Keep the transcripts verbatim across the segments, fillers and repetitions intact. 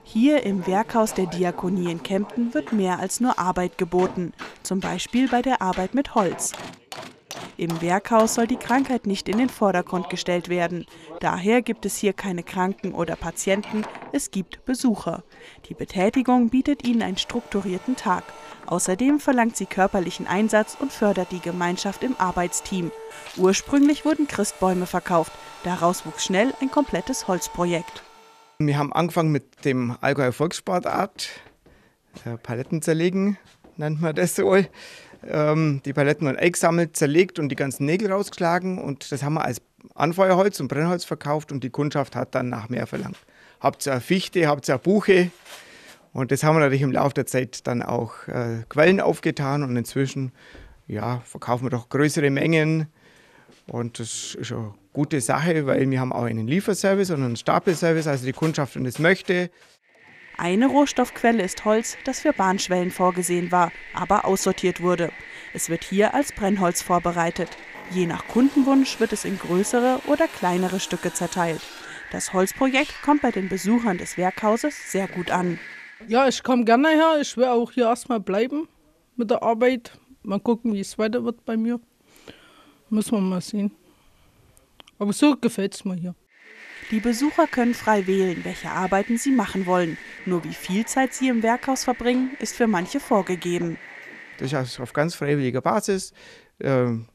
Hier im Werkhaus der Diakonie in Kempten wird mehr als nur Arbeit geboten, zum Beispiel bei der Arbeit mit Holz. Im Werkhaus soll die Krankheit nicht in den Vordergrund gestellt werden. Daher gibt es hier keine Kranken oder Patienten, es gibt Besucher. Die Betätigung bietet ihnen einen strukturierten Tag. Außerdem verlangt sie körperlichen Einsatz und fördert die Gemeinschaft im Arbeitsteam. Ursprünglich wurden Christbäume verkauft, daraus wuchs schnell ein komplettes Holzprojekt. Wir haben angefangen mit dem Allgäuer Volkssportart, äh, Paletten zerlegen, nennt man das so. Ähm, die Paletten wurden eingesammelt, zerlegt und die ganzen Nägel rausgeschlagen. Und das haben wir als Anfeuerholz und Brennholz verkauft und die Kundschaft hat dann nach mehr verlangt. Habt ihr eine Fichte, habt ihr eine Buche? Und das haben wir natürlich im Laufe der Zeit dann auch äh, Quellen aufgetan und inzwischen ja, verkaufen wir doch größere Mengen. Und das ist eine gute Sache, weil wir haben auch einen Lieferservice und einen Stapelservice, also die Kundschaft, wenn es möchte. Eine Rohstoffquelle ist Holz, das für Bahnschwellen vorgesehen war, aber aussortiert wurde. Es wird hier als Brennholz vorbereitet. Je nach Kundenwunsch wird es in größere oder kleinere Stücke zerteilt. Das Holzprojekt kommt bei den Besuchern des Werkhauses sehr gut an. Ja, ich komme gerne her. Ich will auch hier erstmal bleiben mit der Arbeit. Mal gucken, wie es weiter wird bei mir. Müssen wir mal sehen. Aber so gefällt es mir hier. Die Besucher können frei wählen, welche Arbeiten sie machen wollen. Nur wie viel Zeit sie im Werkhaus verbringen, ist für manche vorgegeben. Das ist auf ganz freiwilliger Basis. Ähm,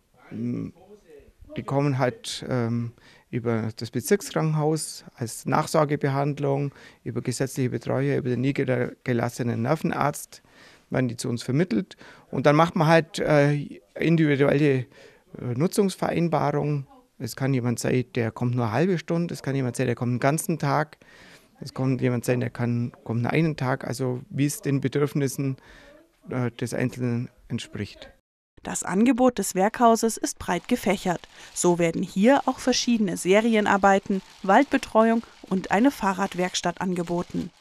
die kommen halt ähm, über das Bezirkskrankenhaus als Nachsorgebehandlung, über gesetzliche Betreuer, über den niedergelassenen Nervenarzt, werden die zu uns vermittelt. Und dann macht man halt äh, individuelle Nutzungsvereinbarung. Es kann jemand sein, der kommt nur eine halbe Stunde, es kann jemand sein, der kommt einen ganzen Tag, es kann jemand sein, der kann, kommt nur einen Tag, also wie es den Bedürfnissen äh, des Einzelnen entspricht. Das Angebot des Werkhauses ist breit gefächert. So werden hier auch verschiedene Serienarbeiten, Waldbetreuung und eine Fahrradwerkstatt angeboten.